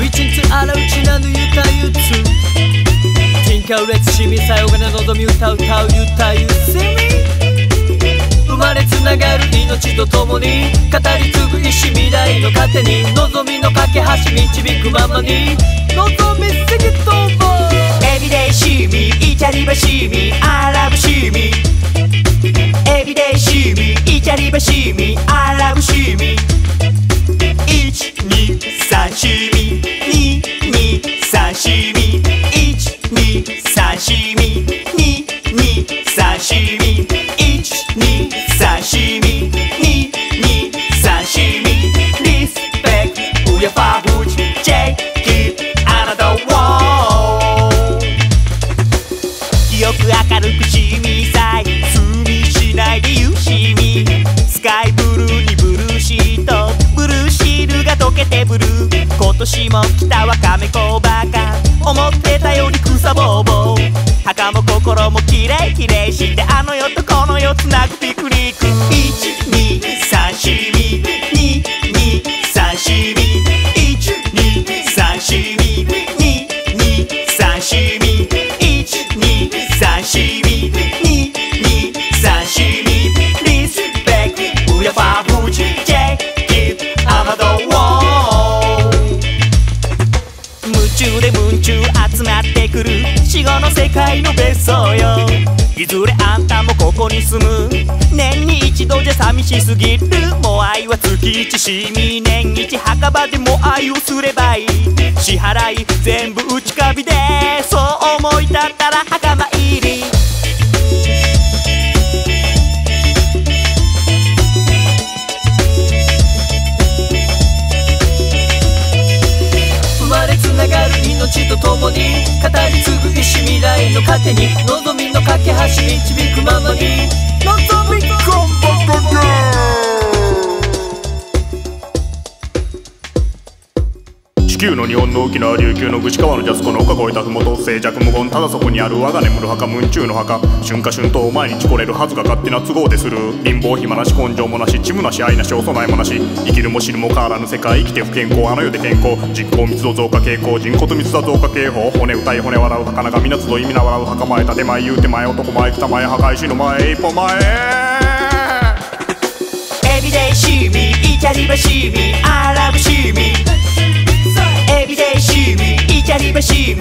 一日洗うちなぬゆたゆつ人格列しみさよがな望み歌う歌うゆたゆせみ生まれつながる命とともに語り継ぐ意志未来の糧に望みの架け橋導くままに望みすぎともEveryday see me イチャリバシーミ I love see me Everyday see me イチャリバシーミ I love see me 123しみ223しみ123しみ223しみ123しみ223しみ Respect 우야 파후지 Take it another one よく明るくしみさい罪しないでゆしみスカイブルーにブルーシートブルーシールが溶けてブルー今年も来たわかめこばか思ってたより草ぼうぼう墓も心もきれいきれいしてあの世とこの世つなぐピクニック123しみ223しみ123しみ223しみ123しみ223しみ Respect 우야 파후지 Take it another one 夢中で夢中集まってくる死後の世界の別荘よいずれあんたもここに住む年に一度じゃ寂しすぎるもう愛は月一しみ年一墓場でも愛をすればいい支払い全部内カビでそう思い立ったら墓参り生まれつながる命とともに語り継ぐ意志未来の糧に望みの架け橋導くままに望みコンボコン地球の日本の沖縄琉球の串川のジャスコの丘越えた麓静寂無言ただそこにある我が眠る墓夢中の墓春夏春冬毎日来れるはずが勝手な都合でする貧乏暇なし根性もなし血むなし愛なしお供えもなし生きるも死ぬも変わらぬ世界生きて不健康あの世で健康実行密度増加傾向人骨密度増加警報骨歌い骨笑う儚が皆集い皆笑う墓前建前言うて前男前北前破壊しの前一歩前 Everyday see me イチャリバシーミ I love see me Everyday see me イチャリバシーミ